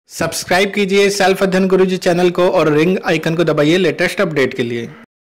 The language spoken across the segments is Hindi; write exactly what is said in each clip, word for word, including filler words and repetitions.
सब्सक्राइब कीजिए सेल्फ अध्ययन गुरुजी चैनल को और रिंग आइकन को दबाइए लेटेस्ट अपडेट के लिए।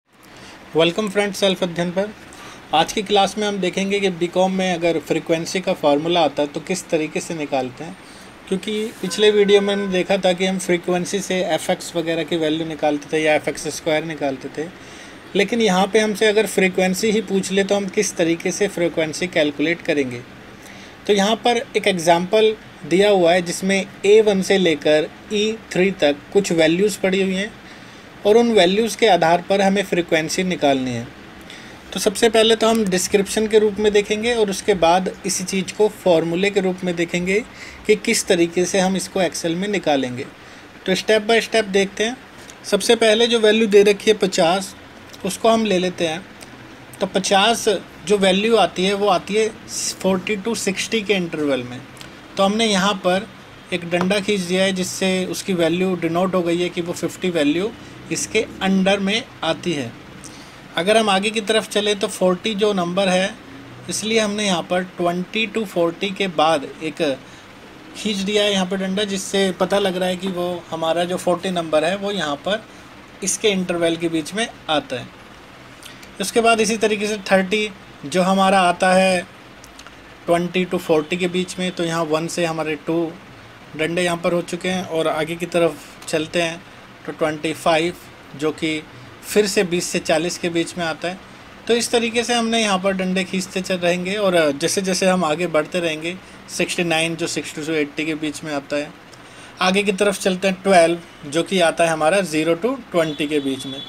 वेलकम फ्रेंड्स सेल्फ अध्ययन पर। आज की क्लास में हम देखेंगे कि बीकॉम में अगर फ्रीक्वेंसी का फार्मूला आता है तो किस तरीके से निकालते हैं, क्योंकि पिछले वीडियो में हमने देखा था कि हम फ्रीक्वेंसी से एफ एक्स वगैरह की वैल्यू निकालते थे या एफ एक्स स्क्वायर निकालते थे, लेकिन यहाँ पर हमसे अगर फ्रीक्वेंसी ही पूछ ले तो हम किस तरीके से फ्रीक्वेंसी कैलकुलेट करेंगे। तो यहाँ पर एक एग्ज़ाम्पल दिया हुआ है जिसमें ए वन से लेकर ई थ्री तक कुछ वैल्यूज़ पड़ी हुई हैं और उन वैल्यूज़ के आधार पर हमें फ्रीक्वेंसी निकालनी है। तो सबसे पहले तो हम डिस्क्रिप्शन के रूप में देखेंगे और उसके बाद इसी चीज़ को फॉर्मूले के रूप में देखेंगे कि किस तरीके से हम इसको एक्सेल में निकालेंगे। तो स्टेप बाय स्टेप देखते हैं। सबसे पहले जो वैल्यू दे रखी है पचास, उसको हम ले लेते हैं। तो पचास जो वैल्यू आती है वो आती है फोर्टी टू सिक्सटी के इंटरवल में। तो हमने यहाँ पर एक डंडा खींच दिया है जिससे उसकी वैल्यू डिनोट हो गई है कि वो फिफ्टी वैल्यू इसके अंडर में आती है। अगर हम आगे की तरफ चले तो फोर्टी जो नंबर है, इसलिए हमने यहाँ पर ट्वेंटी टू फोर्टी के बाद एक खींच दिया है यहाँ पर डंडा, जिससे पता लग रहा है कि वो हमारा जो फोर्टी नंबर है वो यहाँ पर इसके इंटरवल के बीच में आता है। उसके बाद इसी तरीके से थर्टी जो हमारा आता है ट्वेंटी टू फोर्टी के बीच में, तो यहाँ वन से हमारे टू डंडे यहाँ पर हो चुके हैं। और आगे की तरफ चलते हैं तो ट्वेंटी फाइव जो कि फिर से बीस से चालीस के बीच में आता है। तो इस तरीके से हमने यहाँ पर डंडे खींचते चल रहेंगे और जैसे जैसे हम आगे बढ़ते रहेंगे सिक्सटी नाइन जो सिक्सटी टू एट्टी के बीच में आता है। आगे की तरफ चलते हैं ट्वेल्व जो कि आता है हमारा ज़ीरो टू ट्वेंटी के बीच में।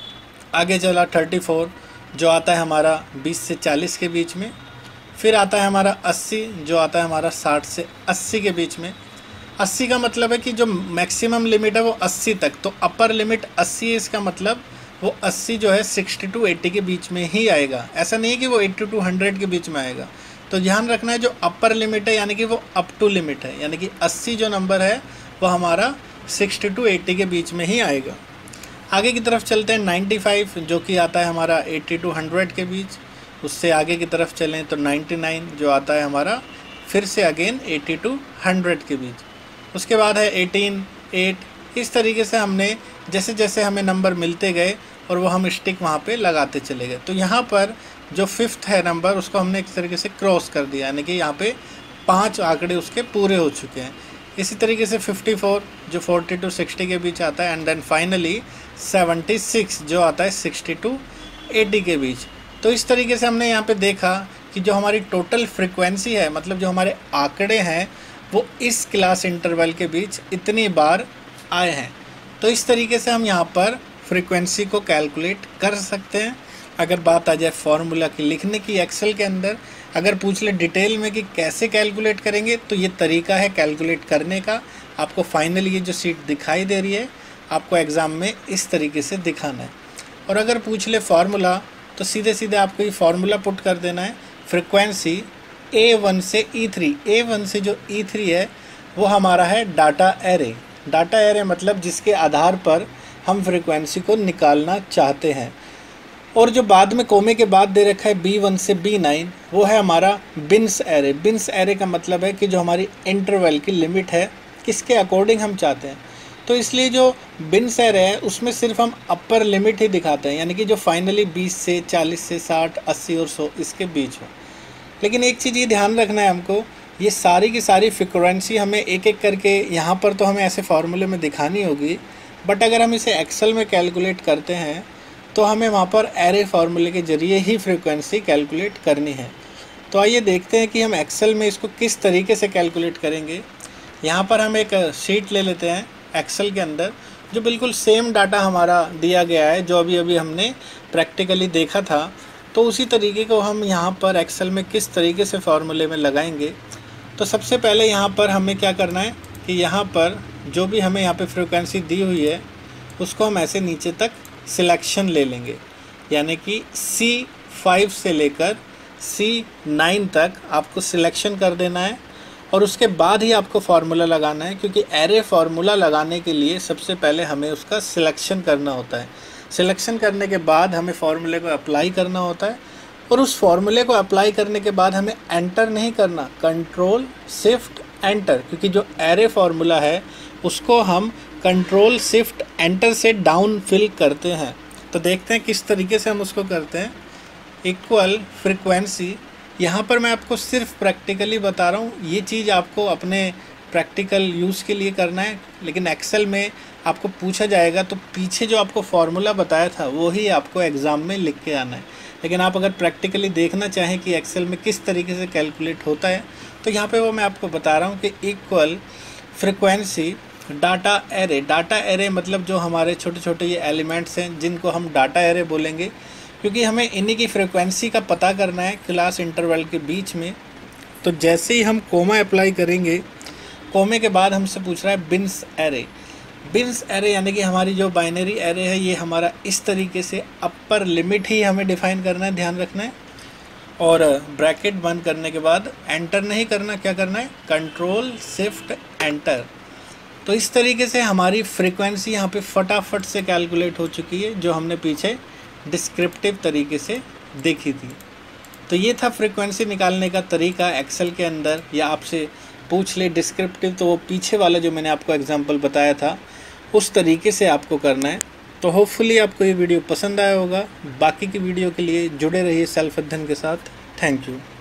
आगे चला थर्टी फोर जो आता है हमारा बीस से चालीस के बीच में। फिर आता है हमारा अस्सी जो आता है हमारा साठ से अस्सी के बीच में। अस्सी का मतलब है कि जो मैक्सिमम लिमिट है वो अस्सी तक, तो अपर लिमिट अस्सी है, इसका मतलब वो अस्सी जो है सिक्सटी टू एट्टी के बीच में ही आएगा। ऐसा नहीं है कि वो एट्टी टू हंड्रेड के बीच में आएगा। तो ध्यान रखना है जो अपर लिमिट है यानी कि वो अप टू लिमिट है, यानी कि अस्सी जो नंबर है वो हमारा सिक्सटी टू एट्टी के बीच में ही आएगा। आगे की तरफ चलते हैं नाइन्टी फाइव जो कि आता है हमारा एट्टी टू हंड्रेड के बीच। उससे आगे की तरफ चलें तो नाइन्टी नाइन जो आता है हमारा फिर से अगेन एट्टी टू हंड्रेड के बीच। उसके बाद है एटीन, एट। इस तरीके से हमने जैसे जैसे हमें नंबर मिलते गए और वो हम स्टिक वहाँ पे लगाते चले गए। तो यहाँ पर जो फिफ्थ है नंबर उसको हमने एक तरीके से क्रॉस कर दिया, यानी कि यहाँ पे पाँच आंकड़े उसके पूरे हो चुके हैं। इसी तरीके से फिफ्टी फोर जो फोर्टी टू सिक्सटी के बीच आता है and then finally seventy six जो आता है सिक्सटी टू एट्टी के बीच। तो इस तरीके से हमने यहाँ पे देखा कि जो हमारी टोटल फ्रीक्वेंसी है, मतलब जो हमारे आंकड़े हैं वो इस क्लास इंटरवल के बीच इतनी बार आए हैं। तो इस तरीके से हम यहाँ पर फ्रीक्वेंसी को कैलकुलेट कर सकते हैं। अगर बात आ जाए फार्मूला की लिखने की एक्सेल के अंदर, अगर पूछ ले डिटेल में कि कैसे कैलकुलेट करेंगे, तो ये तरीका है कैलकुलेट करने का। आपको फाइनली ये जो सीट दिखाई दे रही है आपको एग्ज़ाम में इस तरीके से दिखाना है। और अगर पूछ ले फार्मूला तो सीधे सीधे आपको ये फार्मूला पुट कर देना है। फ्रीक्वेंसी ए वन से ई थ्री, ए वन से जो ई थ्री है वो हमारा है डाटा एरे। डाटा एरे मतलब जिसके आधार पर हम फ्रीक्वेंसी को निकालना चाहते हैं। और जो बाद में कोमे के बाद दे रखा है बी वन से बी नाइन वो है हमारा बिन्स एरे। बिन्स एरे का मतलब है कि जो हमारी इंटरवल की लिमिट है किसके अकॉर्डिंग हम चाहते हैं। तो इसलिए जो बिन्स एरे है उसमें सिर्फ हम अपर लिमिट ही दिखाते हैं, यानी कि जो फाइनली बीस से चालीस से साठ अस्सी और सौ इसके बीच हो। लेकिन एक चीज़ ये ध्यान रखना है हमको, ये सारी की सारी फ्रीक्वेंसी हमें एक एक करके यहाँ पर तो हमें ऐसे फार्मूले में दिखानी होगी, बट अगर हम इसे एक्सेल में कैलकुलेट करते हैं तो हमें वहाँ पर एरे फार्मूले के ज़रिए ही फ्रीक्वेंसी कैलकुलेट करनी है। तो आइए देखते हैं कि हम एक्सेल में इसको किस तरीके से कैलकुलेट करेंगे। यहाँ पर हम एक शीट ले लेते हैं एक्सेल के अंदर, जो बिल्कुल सेम डाटा हमारा दिया गया है जो अभी अभी हमने प्रैक्टिकली देखा था। तो उसी तरीके को हम यहाँ पर एक्सेल में किस तरीके से फार्मूले में लगाएंगे। तो सबसे पहले यहाँ पर हमें क्या करना है कि यहाँ पर जो भी हमें यहाँ पे फ्रीक्वेंसी दी हुई है उसको हम ऐसे नीचे तक सिलेक्शन ले लेंगे, यानी कि सी फाइव से लेकर सी नाइन तक आपको सिलेक्शन कर देना है और उसके बाद ही आपको फार्मूला लगाना है, क्योंकि एरे फार्मूला लगाने के लिए सबसे पहले हमें उसका सिलेक्शन करना होता है। सिलेक्शन करने के बाद हमें फार्मूले को अप्लाई करना होता है और उस फार्मूले को अप्लाई करने के बाद हमें एंटर नहीं करना, कंट्रोल शिफ्ट एंटर, क्योंकि जो एरे फार्मूला है उसको हम कंट्रोल शिफ्ट एंटर से डाउन फिल करते हैं। तो देखते हैं किस तरीके से हम उसको करते हैं। इक्वल फ्रीक्वेंसी, यहाँ पर मैं आपको सिर्फ प्रैक्टिकली बता रहा हूँ, ये चीज़ आपको अपने प्रैक्टिकल यूज़ के लिए करना है, लेकिन एक्सेल में आपको पूछा जाएगा तो पीछे जो आपको फार्मूला बताया था वही आपको एग्ज़ाम में लिख के आना है। लेकिन आप अगर प्रैक्टिकली देखना चाहें कि एक्सेल में किस तरीके से कैलकुलेट होता है, तो यहाँ पे वो मैं आपको बता रहा हूँ कि equal frequency data array, data array मतलब जो हमारे छोटे छोटे ये एलिमेंट्स हैं जिनको हम डाटा एरे बोलेंगे, क्योंकि हमें इन्हीं की फ्रीक्वेंसी का पता करना है क्लास इंटरवल के बीच में। तो जैसे ही हम कोमा अप्लाई करेंगे, कोमे के बाद हमसे पूछ रहा है बिन्स एरे। बिन्स एरे यानी कि हमारी जो बाइनरी एरे है ये हमारा इस तरीके से अपर लिमिट ही हमें डिफ़ाइन करना है, ध्यान रखना है। और ब्रैकेट बंद करने के बाद एंटर नहीं करना, क्या करना है, कंट्रोल शिफ्ट एंटर। तो इस तरीके से हमारी फ्रीक्वेंसी यहाँ पे फटाफट से कैलकुलेट हो चुकी है, जो हमने पीछे डिस्क्रिप्टिव तरीके से देखी थी। तो ये था फ्रीक्वेंसी निकालने का तरीका एक्सेल के अंदर। या आपसे पूछ ले डिस्क्रिप्टिव, तो वो पीछे वाला जो मैंने आपको एग्जांपल बताया था उस तरीके से आपको करना है। तो होपफुली आपको ये वीडियो पसंद आया होगा। बाकी की वीडियो के लिए जुड़े रहिए सेल्फ अध्ययन के साथ। Thank you.